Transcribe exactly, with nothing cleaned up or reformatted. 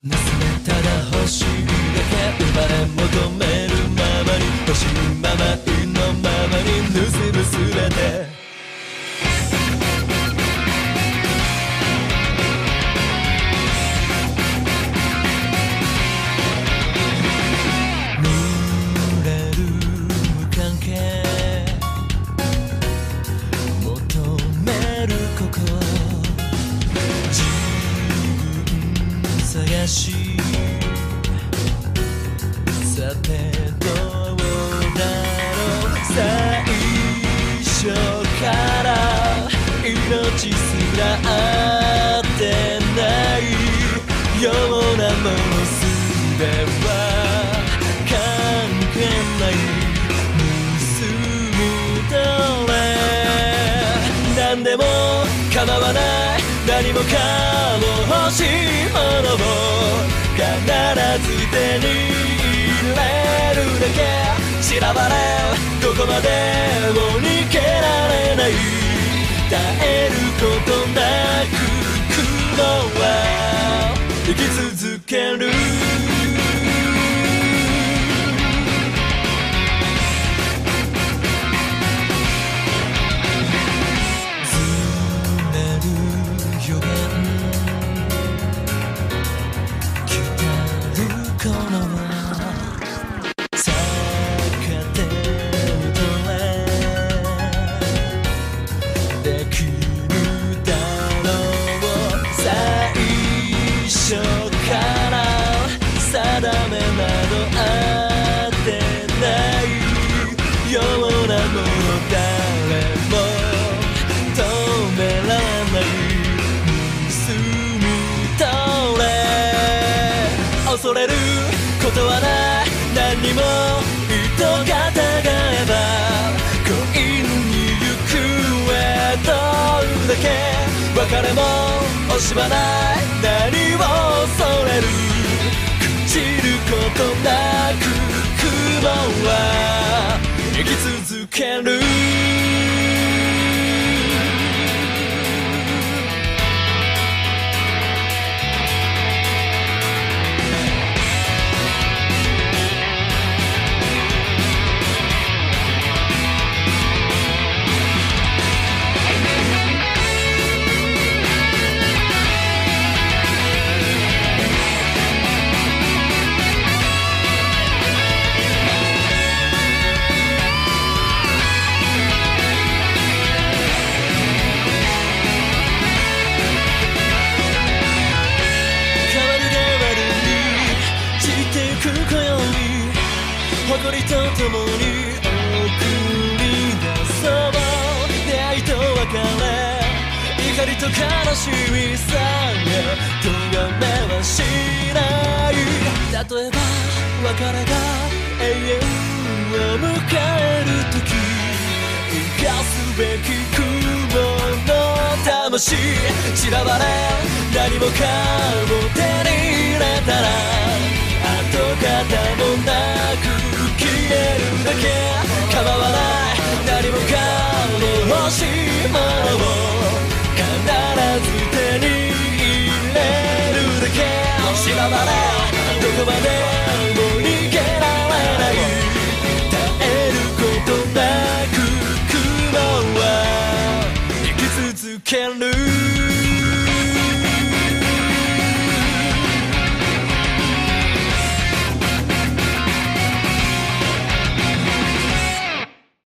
盗めただ欲しいだけ生まれ求めるままに欲しいまま意のままに盗むすべて濡れる無関係求める心自分探しさてどうだろう最初から命すら合ってないようなものすべは関係ない盗み取れ何でも構わない何もかも欲しいものを必ず手に入れるだけ散らばれどこまでも逃げられない耐えることなく雲は生き続ける恐れることはない何にも糸がたがえば恋に行くどうだけ別れも惜しまない何を恐れる朽ちることなく雲は生き続ける誇りとともに送り出そう出会いと別れ怒りと悲しみさえ咎めはしない例えば別れが永遠を迎える時生かすべき雲の魂散らばれ何もかも手に入れたら跡形もなく消えるだけ構わない何もかも欲しいものを必ず手に入れるだけ散らばれどこまで